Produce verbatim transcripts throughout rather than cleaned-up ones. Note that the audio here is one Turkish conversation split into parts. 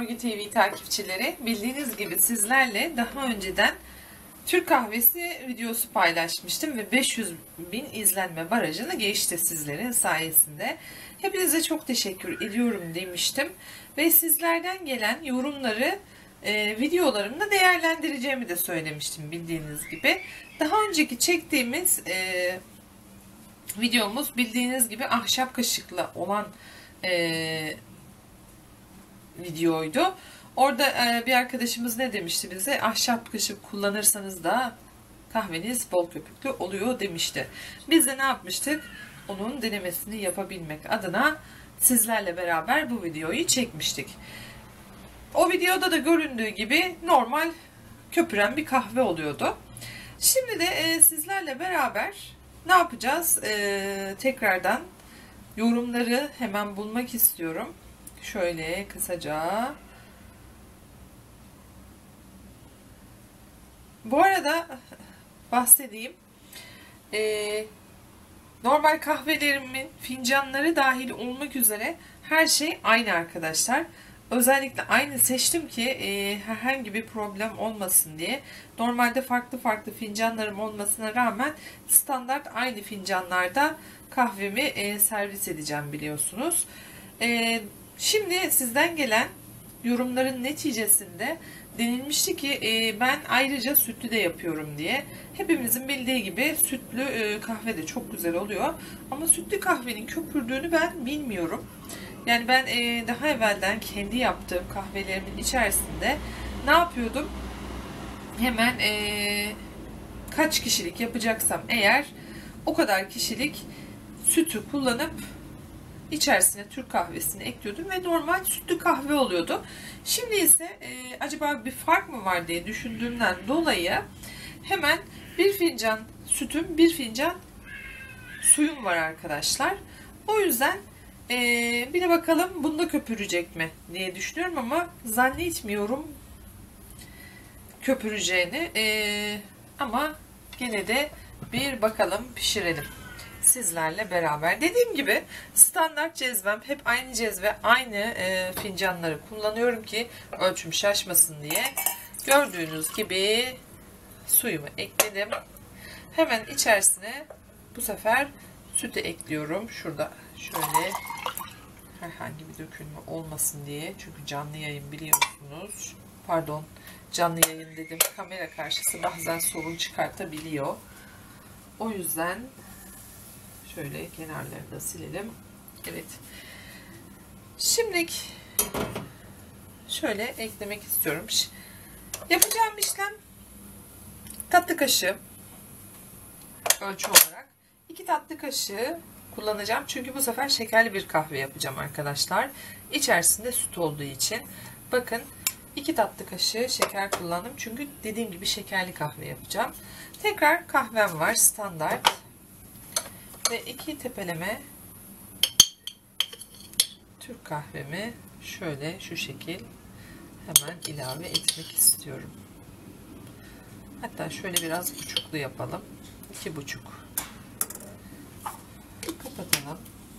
Örgü T V takipçileri, bildiğiniz gibi sizlerle daha önceden Türk kahvesi videosu paylaşmıştım ve beş yüz bin izlenme barajını geçti sizlerin sayesinde. Hepinize çok teşekkür ediyorum demiştim ve sizlerden gelen yorumları e, videolarımda değerlendireceğimi de söylemiştim bildiğiniz gibi. Daha önceki çektiğimiz e, videomuz bildiğiniz gibi ahşap kaşıkla olan e, videoydu. Orada e, bir arkadaşımız ne demişti bize? Ahşap kaşık kullanırsanız da kahveniz bol köpüklü oluyor demişti. Biz de ne yapmıştık? Onun denemesini yapabilmek adına sizlerle beraber bu videoyu çekmiştik. O videoda da göründüğü gibi normal köpüren bir kahve oluyordu. Şimdi de e, sizlerle beraber ne yapacağız? E, tekrardan yorumları hemen bulmak istiyorum. Şöyle kısaca. Bu arada bahsedeyim. Ee, normal kahvelerimin fincanları dahil olmak üzere her şey aynı arkadaşlar. Özellikle aynı seçtim ki e, herhangi bir problem olmasın diye. Normalde farklı farklı fincanlarım olmasına rağmen standart aynı fincanlarda kahvemi e, servis edeceğim biliyorsunuz. E, şimdi sizden gelen yorumların neticesinde denilmişti ki e, ben ayrıca sütlü de yapıyorum diye. Hepimizin bildiği gibi sütlü e, kahve de çok güzel oluyor. Ama sütlü kahvenin köpürdüğünü ben bilmiyorum. Yani ben e, daha evvelden kendi yaptığım kahvelerimin içerisinde ne yapıyordum? Hemen e, kaç kişilik yapacaksam eğer o kadar kişilik sütü kullanıp İçerisine Türk kahvesini ekliyordum ve normal sütlü kahve oluyordu. Şimdi ise e, acaba bir fark mı var diye düşündüğümden dolayı hemen bir fincan sütüm, bir fincan suyum var arkadaşlar. O yüzden e, bir de bakalım bunda köpürecek mi diye düşünüyorum ama zannetmiyorum köpüreceğini. E, ama gene de bir bakalım pişirelim sizlerle beraber. Dediğim gibi standart cezvem, hep aynı cezve, aynı e, fincanları kullanıyorum ki ölçüm şaşmasın diye. Gördüğünüz gibi suyumu ekledim. Hemen içerisine bu sefer sütü ekliyorum. Şurada şöyle herhangi bir dökülme olmasın diye. Çünkü canlı yayın biliyorsunuz. Pardon, canlı yayın dedim. Kamera karşısı bazen sorun çıkartabiliyor. O yüzden şöyle kenarlarını da silelim. Evet. Şimdi şöyle eklemek istiyorum. Yapacağım işlem tatlı kaşığı ölçü olarak iki tatlı kaşığı kullanacağım. Çünkü bu sefer şekerli bir kahve yapacağım arkadaşlar. İçerisinde süt olduğu için. Bakın iki tatlı kaşığı şeker kullandım. Çünkü dediğim gibi şekerli kahve yapacağım. Tekrar kahvem var standart. Ve iki tepeleme Türk kahvemi şöyle şu şekil hemen ilave etmek istiyorum. Hatta şöyle biraz buçuklu yapalım. iki buçuk. Kapatalım.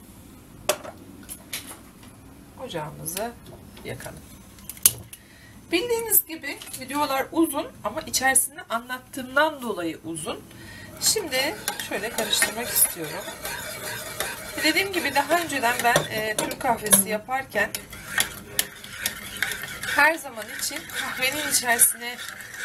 Ocağımızı yakalım. Bildiğiniz gibi videolar uzun ama içerisinde anlattığımdan dolayı uzun. Şimdi şöyle karıştırmak istiyorum. Dediğim gibi daha önceden ben e, Türk kahvesi yaparken her zaman için kahvenin içerisine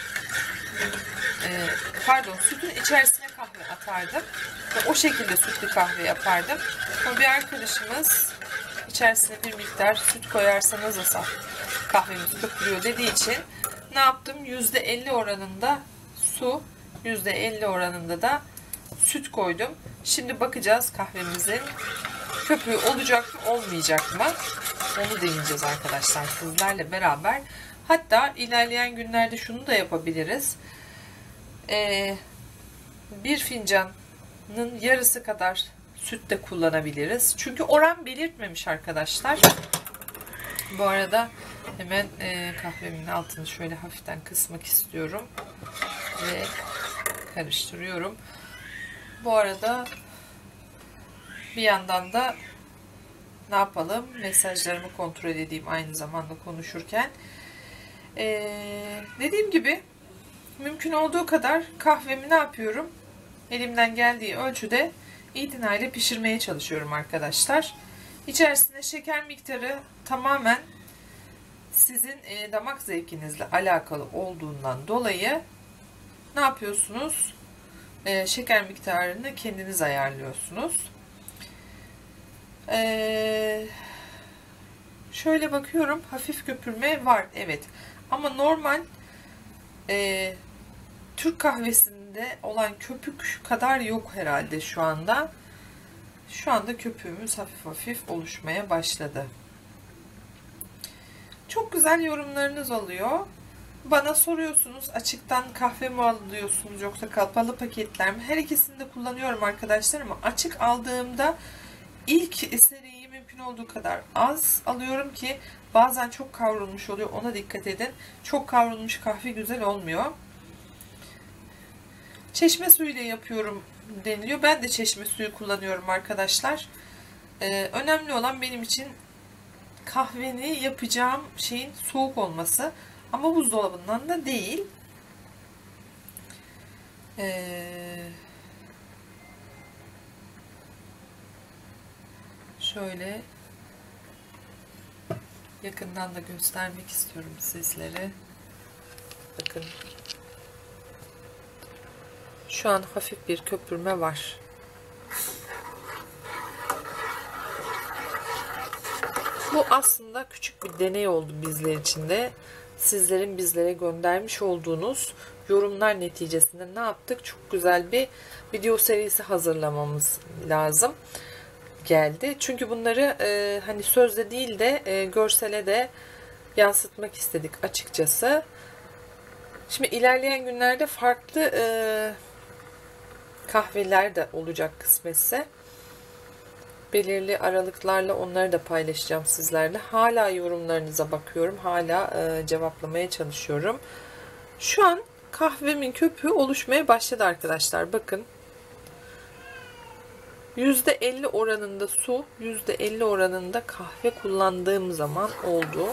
e, pardon sütün içerisine kahve atardım. Ve o şekilde sütlü kahve yapardım. Ama bir arkadaşımız içerisine bir miktar süt koyarsanız da kahvemiz köpürüyor dediği için ne yaptım? yüzde elli oranında su, yüzde elli oranında da süt koydum. Şimdi bakacağız kahvemizin köpüğü olacak mı olmayacak mı? Onu deneyeceğiz arkadaşlar sizlerle beraber. Hatta ilerleyen günlerde şunu da yapabiliriz. Ee, bir fincanın yarısı kadar süt de kullanabiliriz. Çünkü oran belirtmemiş arkadaşlar. Bu arada hemen e, kahvemin altını şöyle hafiften kısmak istiyorum. Ve karıştırıyorum. Bu arada bir yandan da ne yapalım? Mesajlarımı kontrol edeyim aynı zamanda konuşurken. Ee, dediğim gibi mümkün olduğu kadar kahvemi ne yapıyorum? Elimden geldiği ölçüde itinayla pişirmeye çalışıyorum arkadaşlar. İçerisinde şeker miktarı tamamen sizin e, damak zevkinizle alakalı olduğundan dolayı ne yapıyorsunuz? E, şeker miktarını kendiniz ayarlıyorsunuz. E, şöyle bakıyorum, hafif köpürme var, evet. Ama normal e, Türk kahvesinde olan köpük kadar yok herhalde şu anda. Şu anda köpüğümüz hafif hafif oluşmaya başladı. Çok güzel yorumlarınız oluyor. Bana soruyorsunuz, açıktan kahve mi alıyorsunuz yoksa kapalı paketler mi? Her ikisini de kullanıyorum arkadaşlar ama açık aldığımda ilk seriyi mümkün olduğu kadar az alıyorum ki bazen çok kavrulmuş oluyor. Ona dikkat edin. Çok kavrulmuş kahve güzel olmuyor. Çeşme suyu ile yapıyorum deniliyor. Ben de çeşme suyu kullanıyorum arkadaşlar. Ee, önemli olan benim için kahveni yapacağım şeyin soğuk olması. Ama buzdolabından da değil. Ee, şöyle yakından da göstermek istiyorum sizlere. Bakın. Şu an hafif bir köpürme var. Bu aslında küçük bir deney oldu bizler için de. Sizlerin bizlere göndermiş olduğunuz yorumlar neticesinde ne yaptık? Çok güzel bir video serisi hazırlamamız lazım geldi. Çünkü bunları e, hani sözle değil de e, görsele de yansıtmak istedik açıkçası. Şimdi ilerleyen günlerde farklı e, kahveler de olacak kısmetse. Belirli aralıklarla onları da paylaşacağım sizlerle. Hala yorumlarınıza bakıyorum. Hala e, cevaplamaya çalışıyorum. Şu an kahvemin köpüğü oluşmaya başladı arkadaşlar. Bakın. yüzde elli oranında su, yüzde elli oranında kahve kullandığım zaman oldu.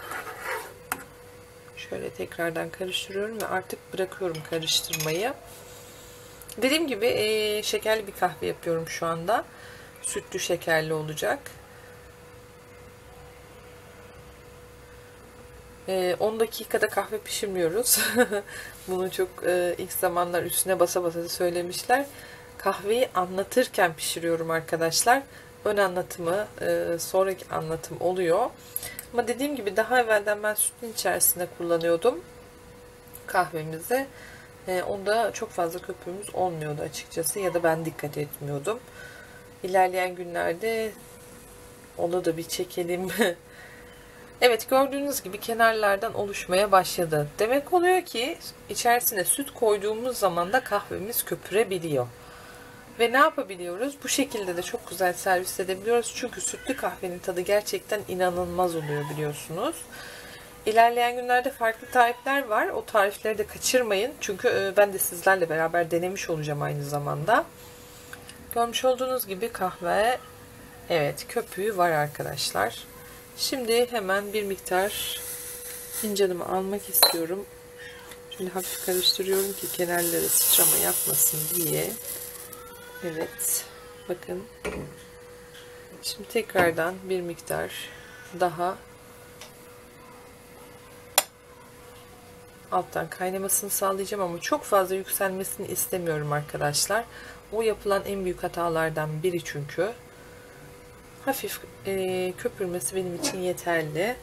Şöyle tekrardan karıştırıyorum ve artık bırakıyorum karıştırmayı. Dediğim gibi e, şekerli bir kahve yapıyorum şu anda. Sütlü şekerli olacak. on dakikada kahve pişirmiyoruz. Bunu çok ilk zamanlar üstüne basa basa söylemişler. Kahveyi anlatırken pişiriyorum arkadaşlar. Ön anlatımı, sonraki anlatım oluyor. Ama dediğim gibi daha evvelden ben sütün içerisinde kullanıyordum kahvemizi. Onda çok fazla köpüğümüz olmuyordu açıkçası ya da ben dikkat etmiyordum. İlerleyen günlerde onu da bir çekelim. Evet, gördüğünüz gibi kenarlardan oluşmaya başladı. Demek oluyor ki içerisine süt koyduğumuz zaman da kahvemiz köpürebiliyor. Ve ne yapabiliyoruz? Bu şekilde de çok güzel servis edebiliyoruz. Çünkü sütlü kahvenin tadı gerçekten inanılmaz oluyor biliyorsunuz. İlerleyen günlerde farklı tarifler var. O tarifleri de kaçırmayın. Çünkü ben de sizlerle beraber denemiş olacağım aynı zamanda. Görmüş olduğunuz gibi kahve, evet, köpüğü var arkadaşlar. Şimdi hemen bir miktar fincanımı almak istiyorum. Şöyle hafif karıştırıyorum ki kenarları sıçrama yapmasın diye. Evet, bakın. Şimdi tekrardan bir miktar daha alttan kaynamasını sağlayacağım ama çok fazla yükselmesini istemiyorum arkadaşlar. O yapılan en büyük hatalardan biri çünkü. Hafif e, köpürmesi benim için yeterli.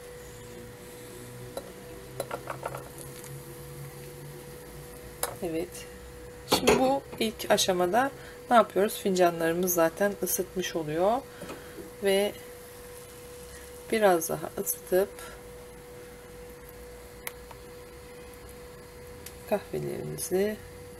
Evet. Şimdi bu ilk aşamada ne yapıyoruz? Fincanlarımız zaten ısıtmış oluyor. Ve biraz daha ısıtıp kahvelerimizi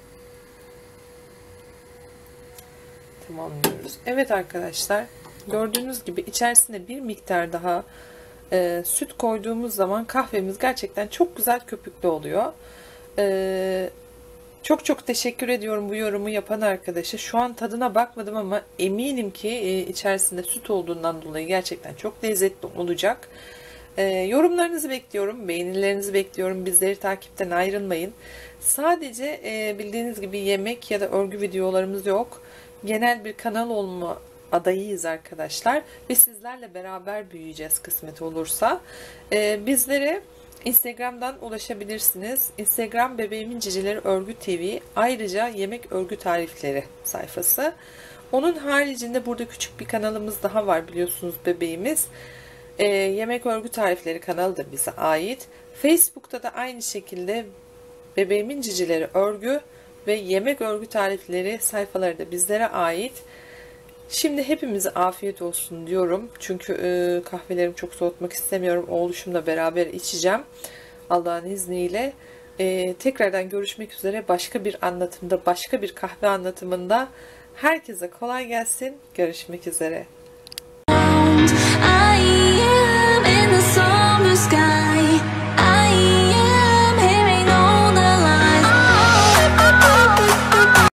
tamamlıyoruz. Evet arkadaşlar, gördüğünüz gibi içerisine bir miktar daha e, süt koyduğumuz zaman kahvemiz gerçekten çok güzel köpüklü oluyor. E, Çok çok teşekkür ediyorum bu yorumu yapan arkadaşa. Şu an tadına bakmadım ama eminim ki e, içerisinde süt olduğundan dolayı gerçekten çok lezzetli olacak. E, yorumlarınızı bekliyorum, beğenilerinizi bekliyorum. Bizleri takipten ayrılmayın. Sadece e, bildiğiniz gibi yemek ya da örgü videolarımız yok. Genel bir kanal olma adayıyız arkadaşlar ve sizlerle beraber büyüyeceğiz kısmet olursa. E, bizlere Instagram'dan ulaşabilirsiniz. Instagram Bebeğimin Cicileri Örgü T V, ayrıca yemek örgü tarifleri sayfası. Onun haricinde burada küçük bir kanalımız daha var, biliyorsunuz bebeğimiz. Ee, yemek örgü tarifleri kanalı da bize ait. Facebook'ta da aynı şekilde Bebeğimin Cicileri Örgü ve yemek örgü tarifleri sayfaları da bizlere ait. Şimdi hepimize afiyet olsun diyorum. Çünkü e, kahvelerimi çok soğutmak istemiyorum. Oğluşumla beraber içeceğim. Allah'ın izniyle. E, tekrardan görüşmek üzere. Başka bir anlatımda, başka bir kahve anlatımında. Herkese kolay gelsin. Görüşmek üzere.